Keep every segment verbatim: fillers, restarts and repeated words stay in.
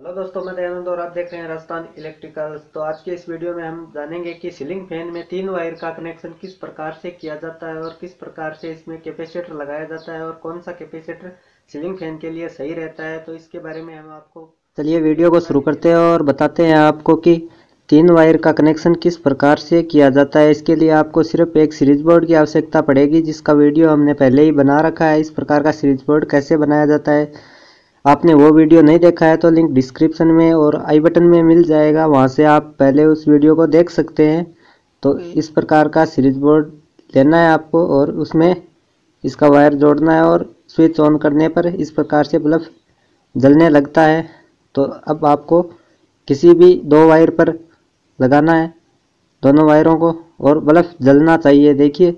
Hello दोस्तों, मैं दयानंद और आप देख रहे हैं राजस्थान इलेक्ट्रिकल्स। तो आज के इस वीडियो में हम जानेंगे कि सीलिंग फैन में तीन वायर का कनेक्शन किस प्रकार से किया जाता है और किस प्रकार से इसमें कैपेसिटर लगाया जाता है और कौन सा कैपेसिटर सीलिंग फैन के लिए सही रहता है। तो इसके बारे में हम आपको चलिए वीडियो को शुरू करते हैं और बताते हैं आपको कि तीन वायर का कनेक्शन किस प्रकार से किया जाता है। इसके लिए आपको सिर्फ एक सीरीज बोर्ड की आवश्यकता पड़ेगी, जिसका वीडियो हमने पहले ही बना रखा है। इस प्रकार का सीरीज बोर्ड कैसे बनाया जाता है, आपने वो वीडियो नहीं देखा है तो लिंक डिस्क्रिप्शन में और आई बटन में मिल जाएगा, वहाँ से आप पहले उस वीडियो को देख सकते हैं। तो इस प्रकार का सीरीज बोर्ड लेना है आपको और उसमें इसका वायर जोड़ना है और स्विच ऑन करने पर इस प्रकार से बल्ब जलने लगता है। तो अब आपको किसी भी दो वायर पर लगाना है, दोनों वायरों को, और बल्ब जलना चाहिए। देखिए,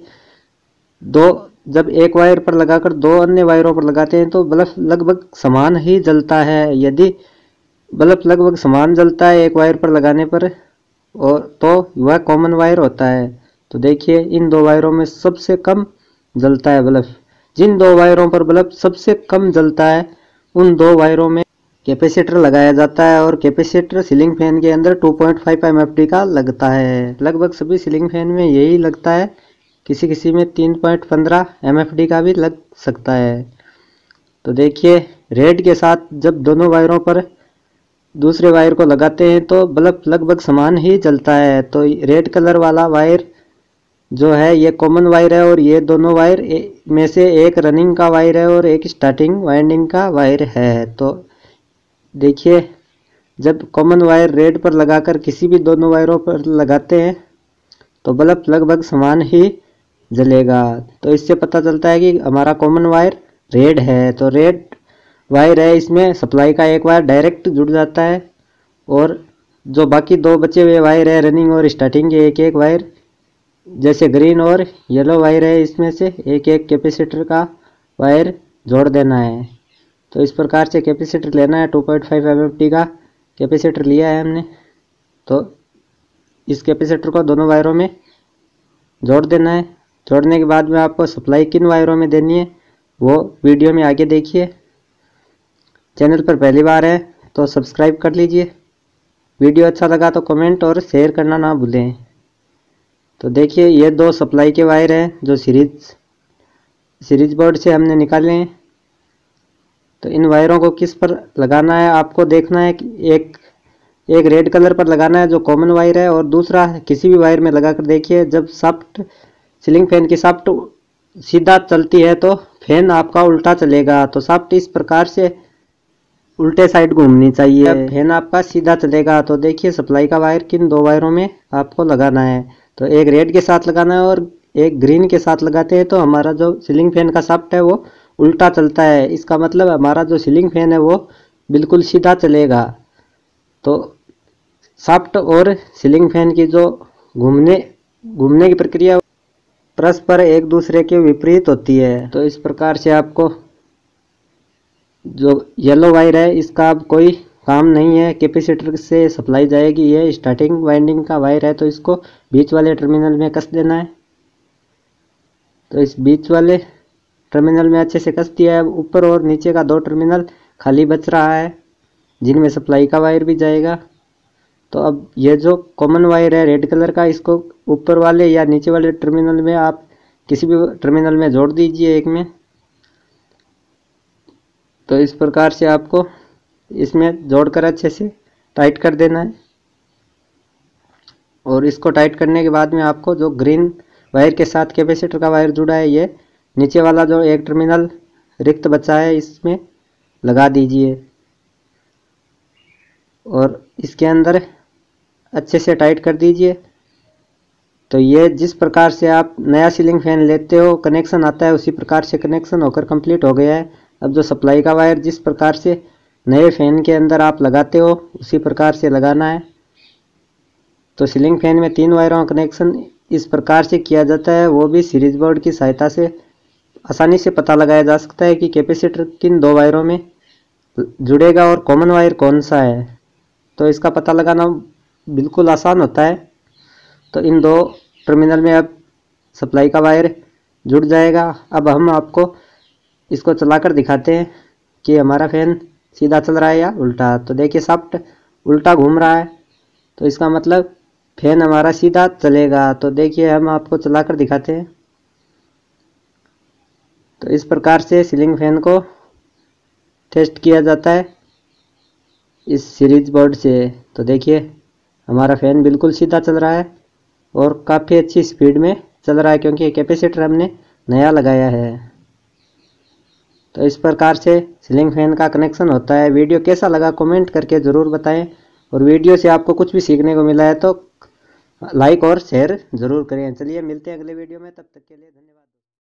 दो जब एक वायर पर लगाकर दो अन्य वायरों पर लगाते हैं तो बल्ब लगभग समान ही जलता है। यदि बल्ब लगभग समान जलता है एक वायर पर लगाने पर और तो वह कॉमन वायर होता है। तो देखिए, इन दो वायरों में सबसे कम जलता है बल्ब। जिन दो वायरों पर बल्ब सबसे कम जलता है उन दो वायरों में कैपेसिटर लगाया जाता है और कैपेसिटर सीलिंग फैन के अंदर two point five M F D का लगता है। लगभग सभी सीलिंग फैन में यही लगता है, किसी किसी में तीन पॉइंट पंद्रह एम एफ डी का भी लग सकता है। तो देखिए, रेड के साथ जब दोनों वायरों पर दूसरे वायर को लगाते हैं तो बल्ब लगभग समान ही जलता है। तो रेड कलर वाला वायर जो है ये कॉमन वायर है और ये दोनों वायर में से एक रनिंग का वायर है और एक स्टार्टिंग वाइंडिंग का वायर है। तो देखिए, जब कॉमन वायर रेड पर लगाकर किसी भी दोनों वायरों पर लगाते हैं तो बल्ब लगभग समान ही जलेगा। तो इससे पता चलता है कि हमारा कॉमन वायर रेड है। तो रेड वायर है, इसमें सप्लाई का एक वायर डायरेक्ट जुड़ जाता है और जो बाकी दो बचे हुए वायर है रनिंग और स्टार्टिंग के एक एक वायर, जैसे ग्रीन और येलो वायर है, इसमें से एक एक कैपेसिटर का वायर जोड़ देना है। तो इस प्रकार से कैपेसिटर लेना है। Two point five M F D का कैपेसिटर लिया है हमने। तो इस कैपेसिटर को दोनों वायरों में जोड़ देना है। जोड़ने के बाद में आपको सप्लाई किन वायरों में देनी है वो वीडियो में आगे देखिए। चैनल पर पहली बार है तो सब्सक्राइब कर लीजिए। वीडियो अच्छा लगा तो कमेंट और शेयर करना ना भूलें। तो देखिए, ये दो सप्लाई के वायर हैं जो सीरीज सीरीज बोर्ड से हमने निकाले हैं। तो इन वायरों को किस पर लगाना है आपको देखना है कि एक एक रेड कलर पर लगाना है जो कॉमन वायर है और दूसरा किसी भी वायर में लगाकर देखिए। जब शाफ्ट सीलिंग फैन की शाफ्ट सीधा चलती है तो फैन आपका उल्टा चलेगा। तो शाफ्ट इस प्रकार से उल्टे साइड घूमनी चाहिए, फैन आपका सीधा चलेगा। तो देखिए, सप्लाई का वायर किन दो वायरों में आपको लगाना है। तो एक रेड के साथ लगाना है और एक ग्रीन के साथ लगाते हैं तो हमारा जो सीलिंग फैन का शाफ्ट है वो उल्टा चलता है। इसका मतलब हमारा जो सीलिंग फैन है वो बिल्कुल सीधा चलेगा। तो शाफ्ट और सीलिंग फैन की जो घूमने घूमने की प्रक्रिया परस्पर एक दूसरे के विपरीत होती है। तो इस प्रकार से आपको जो येलो वायर है इसका अब कोई काम नहीं है, कैपेसिटर से सप्लाई जाएगी। ये स्टार्टिंग वाइंडिंग का वायर है तो इसको बीच वाले टर्मिनल में कस देना है। तो इस बीच वाले टर्मिनल में अच्छे से कस दिया है। ऊपर और नीचे का दो टर्मिनल खाली बच रहा है जिनमें सप्लाई का वायर भी जाएगा। तो अब ये जो कॉमन वायर है रेड कलर का, इसको ऊपर वाले या नीचे वाले टर्मिनल में आप किसी भी टर्मिनल में जोड़ दीजिए एक में। तो इस प्रकार से आपको इसमें जोड़कर अच्छे से टाइट कर देना है। और इसको टाइट करने के बाद में आपको जो ग्रीन वायर के साथ कैपेसिटर का वायर जुड़ा है, ये नीचे वाला जो एक टर्मिनल रिक्त बचा है इसमें लगा दीजिए और इसके अंदर अच्छे से टाइट कर दीजिए। तो ये जिस प्रकार से आप नया सीलिंग फैन लेते हो कनेक्शन आता है उसी प्रकार से कनेक्शन होकर कंप्लीट हो गया है। अब जो सप्लाई का वायर जिस प्रकार से नए फैन के अंदर आप लगाते हो उसी प्रकार से लगाना है। तो सीलिंग फैन में तीन वायरों का कनेक्शन इस प्रकार से किया जाता है, वो भी सीरीज बोर्ड की सहायता से आसानी से पता लगाया जा सकता है कि कैपेसिटर किन दो वायरों में जुड़ेगा और कॉमन वायर कौन सा है। तो इसका पता लगाना बिल्कुल आसान होता है। तो इन दो टर्मिनल में अब सप्लाई का वायर जुड़ जाएगा। अब हम आपको इसको चलाकर दिखाते हैं कि हमारा फैन सीधा चल रहा है या उल्टा। तो देखिए शाफ्ट उल्टा घूम रहा है, तो इसका मतलब फैन हमारा सीधा चलेगा। तो देखिए हम आपको चलाकर दिखाते हैं। तो इस प्रकार से सीलिंग फैन को टेस्ट किया जाता है इस सीरीज बोर्ड से। तो देखिए हमारा फैन बिल्कुल सीधा चल रहा है और काफ़ी अच्छी स्पीड में चल रहा है, क्योंकि कैपेसिटर हमने नया लगाया है। तो इस प्रकार से सीलिंग फैन का कनेक्शन होता है। वीडियो कैसा लगा कमेंट करके ज़रूर बताएं, और वीडियो से आपको कुछ भी सीखने को मिला है तो लाइक और शेयर ज़रूर करें। चलिए मिलते हैं अगले वीडियो में, तब तक के लिए धन्यवाद।